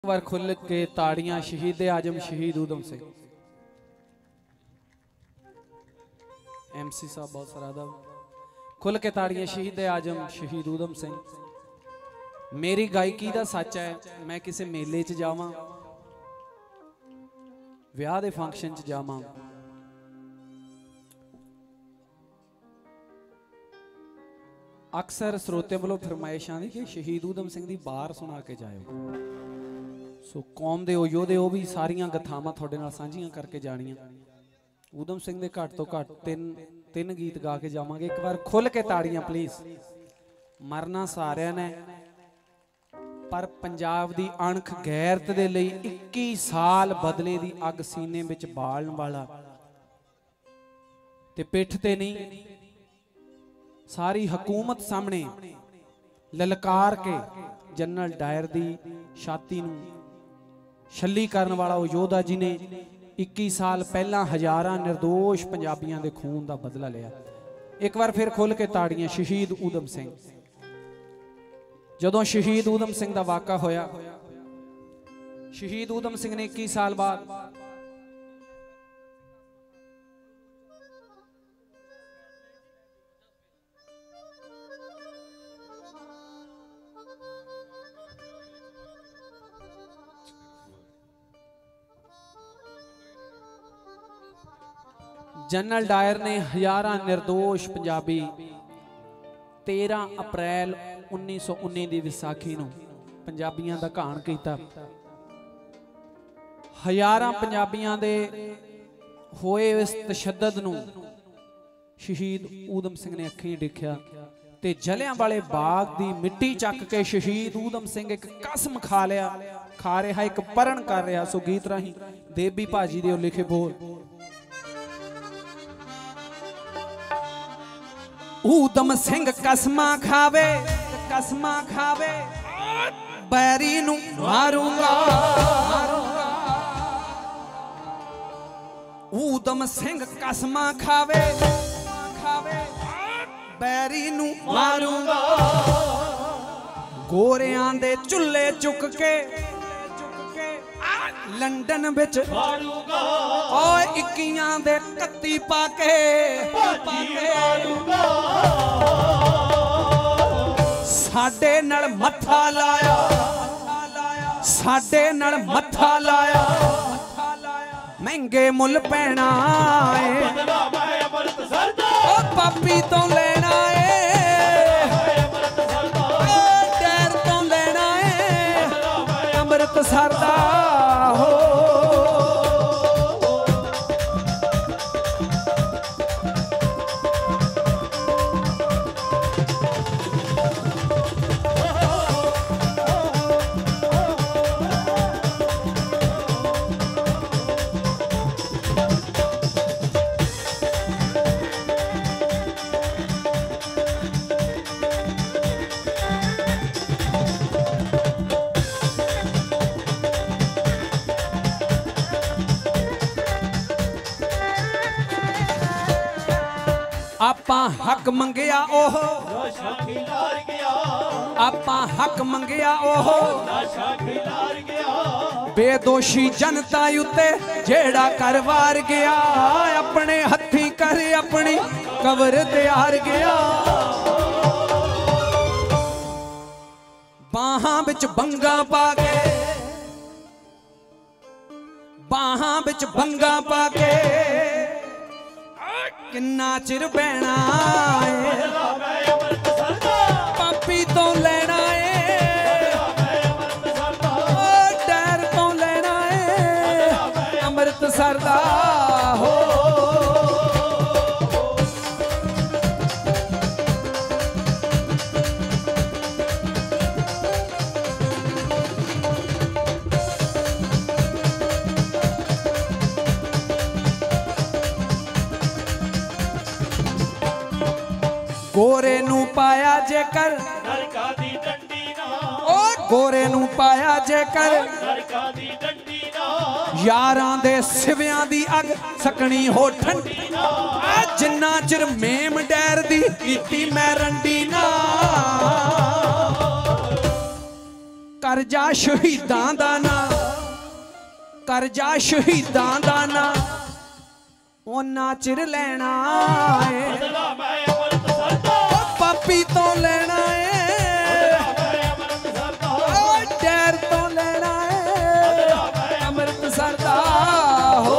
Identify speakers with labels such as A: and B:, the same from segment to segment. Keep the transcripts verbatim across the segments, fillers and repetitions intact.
A: बार खुल के ताड़ियां शहीद आजम शहीद उधम सिंह। एमसी साहब बहुत सारा खुल के ताड़ियां शहीद आजम शहीद उधम सिंह। मेरी गायकी का सच है, मैं किसी मेले च जावां, विआह दे फंक्शन च जावां, अक्सर स्रोते वालों फरमाइश आती कि शहीद उधम सिंह दी बार सुना के जाओ। सो कौम दे योधे वो भी सारियां गथावां थोड़े नाल सांझियां करके जानियां। उधम सिंह दे घट तो घट तीन तीन गीत गा के जावांगे। एक बार खुल के ताड़ियां प्लीज। मरना सारियां ने, पर पंजाब दी अणख गैरत दे लई इक्की साल बदले दी अग सीने विच बालण वाला ते पिठ ते नहीं, सारी हुकूमत सामने ललकार के जनरल डायर दी छाती नूं छली करन वाला वो योधा जिने इक्की साल पहला हजारां निर्दोष पंजाबियों के खून का बदला लिया। एक बार फिर खुल के ताड़ियां शहीद उधम सिंह। जदों शहीद उधम सिंह का वाक़ा होया, शहीद उधम सिंह ने इक्की साल बाद जनरल डायर ने हजारां निर्दोष पंजाबी तेरह अप्रैल उन्नीस सौ उन्नी की विसाखी नूं पंजाबियों का घाण किया। हजारां पंजाबियों दे होए इस तशद्दद नूं शहीद उधम सिंह ने अखीं देखिया ते जलियांवाले बाग की मिट्टी चक के शहीद उधम सिंह एक कसम खा लिया, खा रहा एक परण कर रहा। सो गीत राही देवी भाजी दे लिखे बोल, उधम सिंह कसमा खावे कसमा खावे बैरी नूं मारूंगा, उधम सिंह कसमा खावे खावे बैरी नूं मारूंगा। गोरियां दे चुल्ले चुक के लंडन विच और इक्कियां दे कत्ती पाके साडे नाल मत्था लाया, साडे नाल मत्था लाया, महंगे मुल पैना पापी तो लेना है, डैर तो लेना है अमृत सरदा हो। आपा हक मंगया ओह आपा हक मंगया ओह बेदोशी जनता उत्ते जेड़ा कर वार गया, अपने हथी कर अपनी कबर तैयार गया। बाहां विच बंगा पा के बाहां विच बंगा पा के किन्ना चिर बहना पापी तो लेना है, डैर तो लेना है अमृत सरदा हो। गोरे नू पाया जेकर ओ गोरे नू पाया जेकर यारां दे सिवियां दी अग सकनी हो ठंडी, जिन्ना चिर मेम डैर दी कीती मैं रंडी ना। कर जा शहीदां दा ना, कर जा शहीदां दा ना, ओना चिर लेना है पापी तो लेना है, डैर तो लेना है अमृतसर दा हो।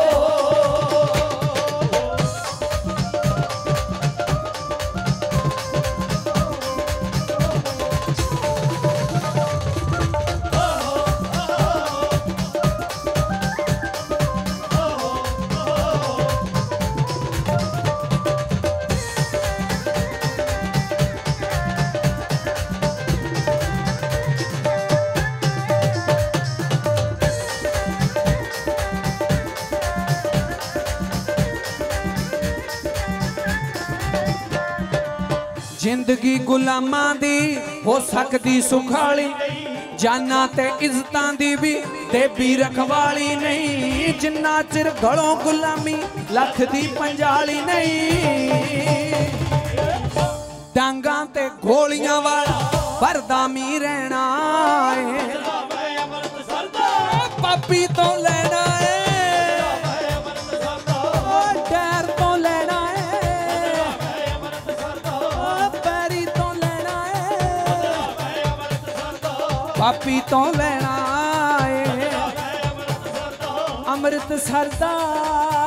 A: जिंदगी गुलामां दी हो सकदी सुखाली, जाना ते इज्जतां दी भी देवी रखवाली नहीं, जिन्ना चिर गलों गुलामी लख दी पंजाली नहीं, डांगां ते गोलियां वाला बरदामी रहना है, पापी तो लेना है, डैर तो लेना है, पैरी तो लेना है, पापी तो लेना है अमृतसर दा।